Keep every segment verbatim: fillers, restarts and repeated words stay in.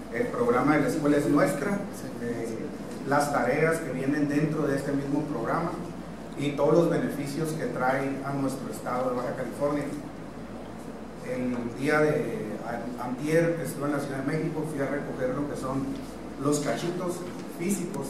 el programa de la escuela es nuestra, eh, las tareas que vienen dentro de este mismo programa y todos los beneficios que trae a nuestro estado de Baja California. El día de antier estuve en la Ciudad de México, fui a recoger lo que son los cachitos físicos.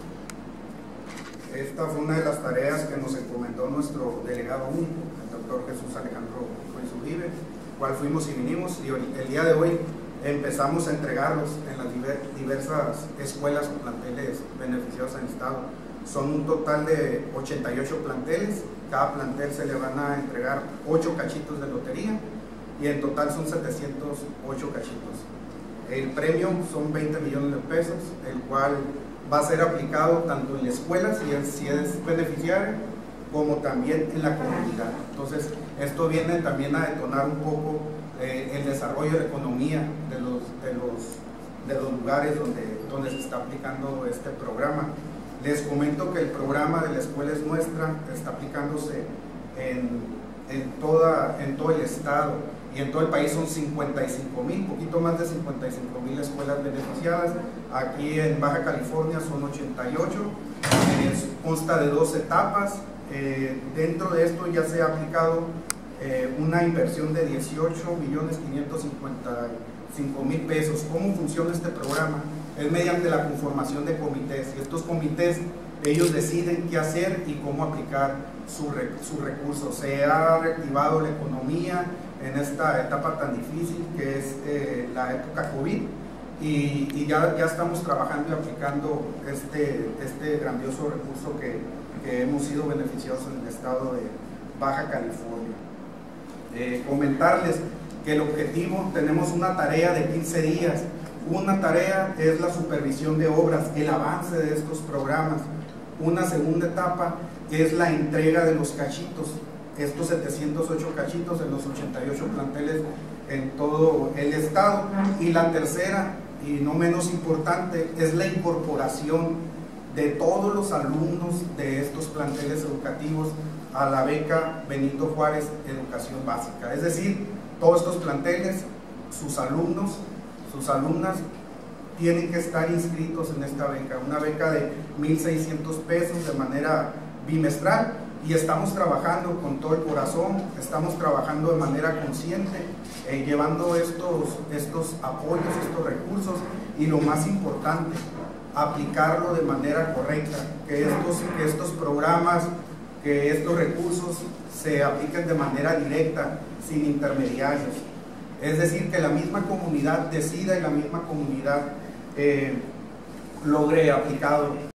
Esta fue una de las tareas que nos encomendó nuestro delegado único, el doctor Jesús Alejandro Uribe, cual fuimos y vinimos, y el día de hoy empezamos a entregarlos en las diversas escuelas o planteles beneficiados en el estado. Son un total de ochenta y ocho planteles, cada plantel se le van a entregar ocho cachitos de lotería y en total son setecientos ocho cachitos. El premio son veinte millones de pesos, el cual va a ser aplicado tanto en la escuela, si es, si es beneficiario, como también en la comunidad. Entonces, esto viene también a detonar un poco eh, el desarrollo de la economía de los, de los, de los lugares donde, donde se está aplicando este programa. Les comento que el programa de la escuela es nuestra, está aplicándose en, en, toda, en todo el estado y en todo el país. Son cincuenta y cinco mil, poquito más de cincuenta y cinco mil escuelas beneficiadas. Aquí en Baja California son ochenta y ocho, eh, consta de dos etapas. Eh, dentro de esto ya se ha aplicado eh, una inversión de dieciocho millones quinientos cincuenta y cinco mil pesos. ¿Cómo funciona este programa? Es mediante la conformación de comités, y estos comités, ellos deciden qué hacer y cómo aplicar sus su recursos. Se ha reactivado la economía en esta etapa tan difícil que es eh, la época COVID, y, y ya, ya estamos trabajando y aplicando este, este grandioso recurso que, que hemos sido beneficiados en el estado de Baja California. Eh, comentarles que el objetivo, tenemos una tarea de quince días. Una tarea es la supervisión de obras, el avance de estos programas. Una segunda etapa es la entrega de los cachitos, estos setecientos ocho cachitos en los ochenta y ocho planteles en todo el estado. Y la tercera, y no menos importante, es la incorporación de todos los alumnos de estos planteles educativos a la beca Benito Juárez Educación Básica. Es decir, todos estos planteles, sus alumnos, sus alumnas tienen que estar inscritos en esta beca, una beca de mil seiscientos pesos de manera bimestral, y estamos trabajando con todo el corazón, estamos trabajando de manera consciente, eh, llevando estos, estos apoyos, estos recursos, y lo más importante, aplicarlo de manera correcta, que estos, que estos programas, que estos recursos se apliquen de manera directa, sin intermediarios. Es decir, que la misma comunidad decida y la misma comunidad eh, logre aplicado